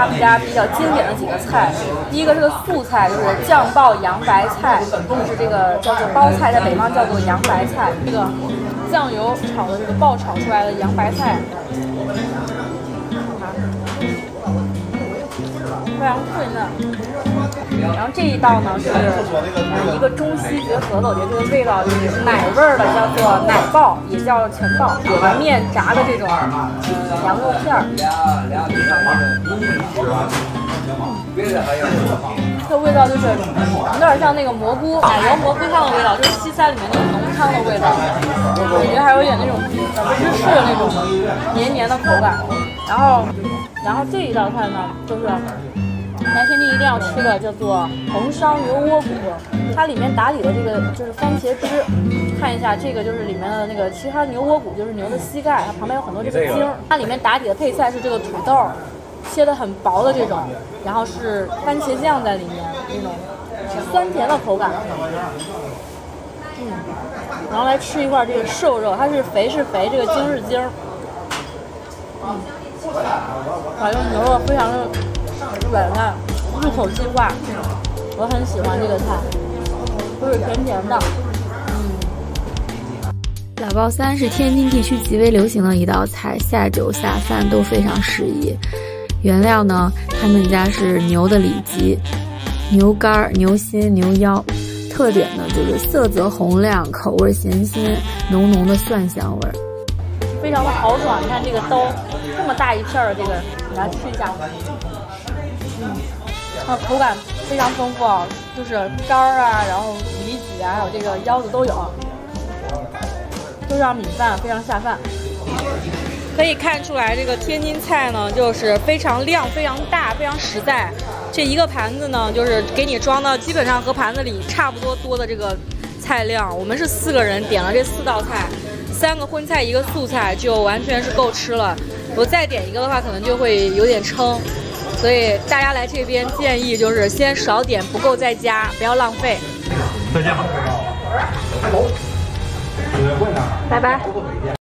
他们家比较经典的几个菜。第一个是个素菜，就是酱爆洋白菜，就是这个叫做包菜，在北方叫做洋白菜。这个酱油炒的这个爆炒出来的洋白菜，非常脆嫩。然后这一道呢是一个中西结合的，我觉得这个味道就是奶味儿的，叫做奶爆，也叫全爆，有的面炸的这种羊肉片儿。这味道就是有点像那个蘑菇奶油蘑菇汤的味道，就是西餐里面那种浓汤的味道，我觉得还有点那种芝士的那种黏黏的口感。然后这一道菜呢，就是来天津一定要吃的，叫做红烧牛窝骨，它里面打底的这个就是番茄汁，看一下这个就是里面的那个，其实它牛窝骨就是牛的膝盖，它旁边有很多这个筋儿。它里面打底的配菜是这个土豆，切的很薄的这种，然后是番茄酱在里面，那种酸甜的口感。然后来吃一块这个瘦肉，它是肥是肥，这个筋是筋儿。这个牛肉非常的软烂，入口即化，我很喜欢这个菜，就是甜甜的。 老爆三是天津地区极为流行的一道菜，下酒下饭都非常适宜。原料呢，他们家是牛的里脊、牛肝、牛心、牛腰，特点呢就是色泽红亮，口味咸鲜，浓浓的蒜香味儿， 非常的豪爽。你看这个刀这么大一片的这个，你来吃一下。口感非常丰富啊，就是肝儿啊，然后里脊啊，还有这个腰子都有，都让米饭非常下饭。可以看出来，这个天津菜呢，就是非常量、非常大、非常实在。这一个盘子呢，就是给你装到基本上和盘子里差不多多的这个菜量。我们是4个人点了这4道菜，3个荤菜1个素菜，就完全是够吃了。我再点一个的话，可能就会有点撑。所以大家来这边建议就是先少点，不够再加，不要浪费。 再见吧。 拜拜。